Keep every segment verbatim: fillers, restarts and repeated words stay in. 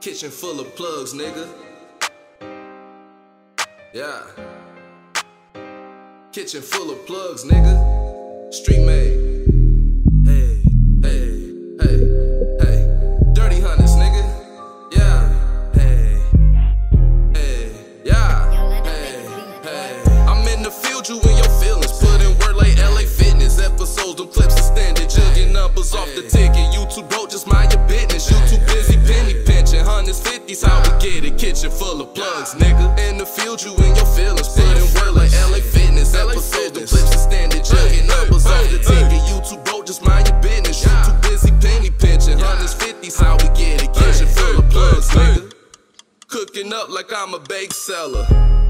Kitchen full of plugs, nigga. Yeah. Kitchen full of plugs, nigga. Street made. Hey, hey, hey, hey. Dirty Hunters, nigga. Yeah. Hey, hey, yeah. Hey, hey. I'm in the field, you in your feelings. Put in work like L A Fitness. Episodes, them clips extended. Jugging numbers off the ticket. YouTube broke, just mind your business. You too busy penny pinching. Hundreds, fifties, how we get it. Kitchen full of plugs, nigga. In the field, you in your feelings. Put in work like L A Fitness. Episodes, them clips extended. Jugging numbers off the ticket. YouTube broke, just mind your business. You too busy penny pinching. Hundreds, fifties, how we get it. Kitchen full of plugs, nigga. Cooking up like I'm a bake seller.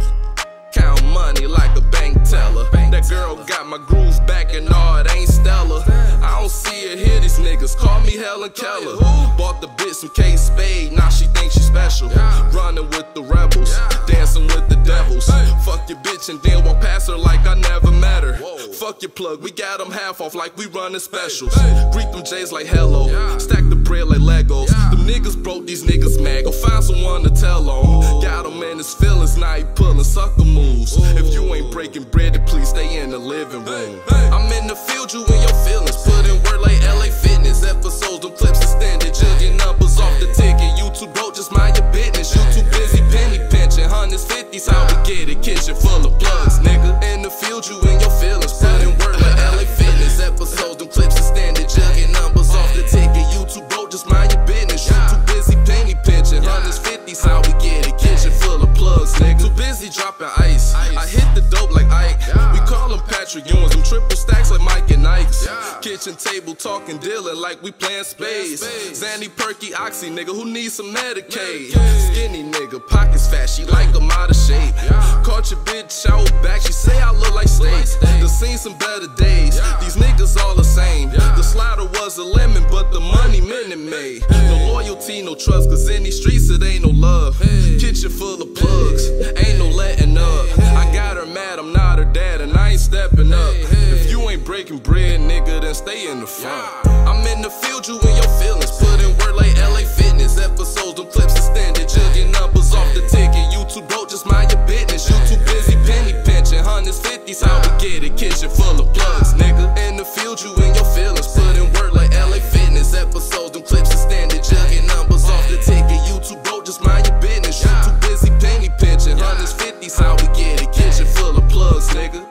Count money like a bank teller. That girl got my groove back and all, it ain't stellar. I don't see her here, these niggas call me Helen Keller. Bought the bitch some Kate Spade, now she thinks she's special. Running with the rebels, dancing with the devils. Fuck your bitch and then walk past her like I never met her. Fuck your plug, we got them half off like we running specials. Greet them J's like hello, stack the bread like Legos. Them niggas broke, these niggas mad, go find someone to tell on. Got him in his feelings, now he pulling sucker moves. If you ain't breaking bread, then please stay in the living room. I'm in the field, you in your feelings. Put in work like L A Fitness. Episodes, them clips extended. Jugging numbers off the ticket. YouTube broke, just mind your business. You too busy penny pinching. Hundreds, fifties, how we get it. Kitchen full of plugs, nigga. In the field, you in your feelings. Put in work like L A Fitness. Episodes, them clips extended. Jugging numbers off the ticket. YouTube broke, just mind your business. You too busy penny pinching. Hundreds, fifties, how we get it. Kitchen full of plugs, nigga. Too busy dropping ice. I hit the dope like Ike. We call them Patrick Ewins. Them triple stacks like Mike and Ike's. Kitchen table talking, dealing like we playing spades. Zanny, Perky, Oxy, nigga, who needs some Medicaid? Skinny nigga, pockets fat, she like I'm out of shape. Caught your bitch out back, she say I look like steak. Done seen some better days, these niggas all the same. The slider was a lemon, but the money Minute Maid. No loyalty, no trust, cause in these streets it ain't no love. Kitchen full of plugs, ain't no letting up. I got her mad, I'm not her dad, and I ain't stepping up. If you ain't breaking bread, nigga, then stay in the front. I'm in the field, you in your feelings. Put in work like L A Fitness. Episodes, them clips extended. Jugging numbers off the ticket. YouTube broke, just mind your business. You too busy penny pinching. Hundreds, fifties, how we get it. Kitchen full of plugs, nigga. In the field, you in your feelings. Put in work like L A Fitness. Episodes, them clips extended. Jugging numbers off the ticket. YouTube broke, just mind your business. You too busy penny pinching. Hundreds, fifties, how we get it. Kitchen full of plugs, nigga.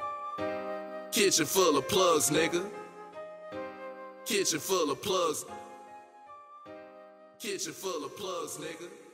Kitchen full of plugs, nigga. Kitchen full of plugs. Kitchen full of plugs, nigga.